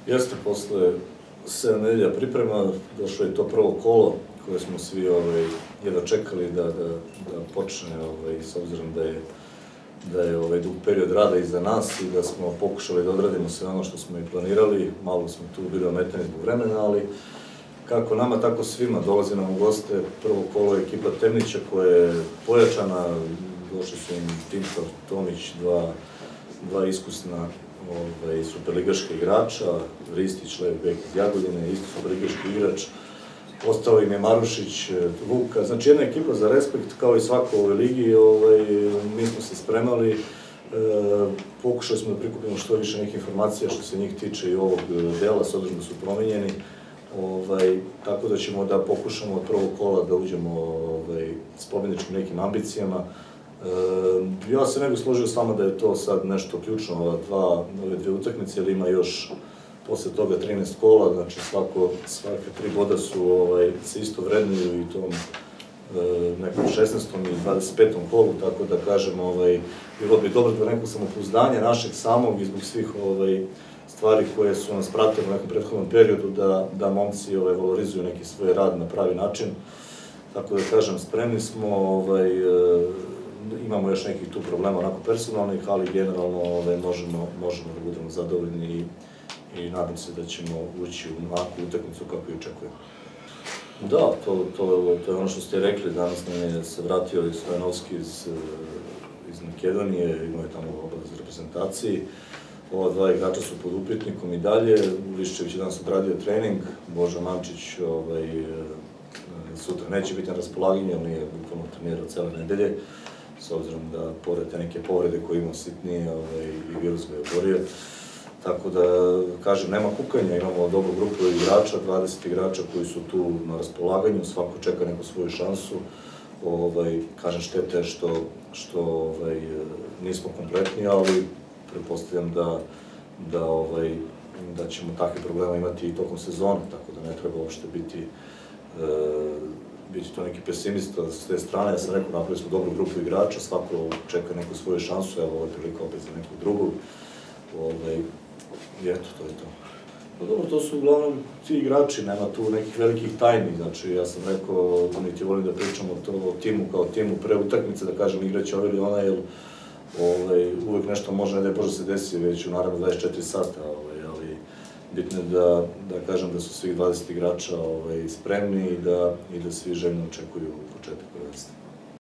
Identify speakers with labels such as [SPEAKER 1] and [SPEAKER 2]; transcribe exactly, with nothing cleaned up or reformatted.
[SPEAKER 1] Jeste, posle sedam nedelja priprema, došlo je to prvo kolo koje smo svi jedva čekali da počne, s obzirom da je dug period rada iza nas i da smo pokušali da odradimo sve ono što smo i planirali. Malo smo tu bili ometani zbog vremena, ali kako nama, tako svima. Dolazi nam u goste prvo kolo ekipa Temnića koja je pojačana, došli su im Tinto, Tomić, dva iskusna superligaška igrača, Ristić, levi bek iz Jagodine, isto superligaški igrač, ostao im je Marušić, Vuka, znači jedna ekipa za respekt, kao i svako u ovoj ligi. Mi smo se spremali, pokušali smo da prikupimo što više nekih informacija što se njih tiče i ovog dela, s obzirom da su promenjeni, tako da ćemo da pokušamo od prvog kola da uđemo s pobedničkim nekim ambicijama. Ja se ne bih složio s vama da je to sad nešto ključno, ove dve utakmice, jer ima još posle toga trinaest kola, znači svake tri boda se isto vrednuju i tom nekom šesnaestom i dvadeset petom kolu, tako da kažem, bilo bi dobro da neko samopouzdanje našeg samog i zbog svih stvari koje su nas pratile u nekom prethodnom periodu, da momci valorizuju neki svoj rad na pravi način. Tako da kažem, spremni smo, imamo još nekih tu problema onako personalnih, ali generalno možemo da budemo zadovoljni i nadam se da ćemo ući u onakvu utakmicu kako i očekujemo. Da, to je ono što ste rekli, danas nam je se vratio i Stojanovski iz Makedonije, imao je tamo obavez reprezentaciji. Ova dva igrača su pod upitnikom i dalje, Liščević je danas odradio trening, Boža Mančić sutra neće biti na raspolaganju, ali nije bukvalno trenirao cele nedelje, s obzirom da pored te neke povrede koje imao sitnije i virus ga je oborio. Tako da, kažem, nema kukanja, imamo dobru grupu igrača, dvadeset igrača koji su tu na raspolaganju, svako čeka neku svoju šansu. Kažem, štete što nismo kompletni, ali pretpostavljam da ćemo takve problema imati i tokom sezona, tako da ne treba uopšte biti biti to neki pesimista s te strane. Ja sam rekao, napravili smo dobru grupu igrača, svako čeka neku svoju šansu, evo ovo je prilika opet za neku drugu. I eto, to je to. Pa dobro, to su uglavnom ti igrači, nema tu nekih velikih tajni, znači ja sam rekao, niti volim da pričamo o timu kao timu pre utakmice, da kažem igraće ovaj ili onaj, jer uvek nešto može, ne da je Bože se desi već u naravno dvadeset četiri sata, ali bitno je da kažem da su svih dvadeset igrača spremni i da svi željno očekuju početak prvenstva.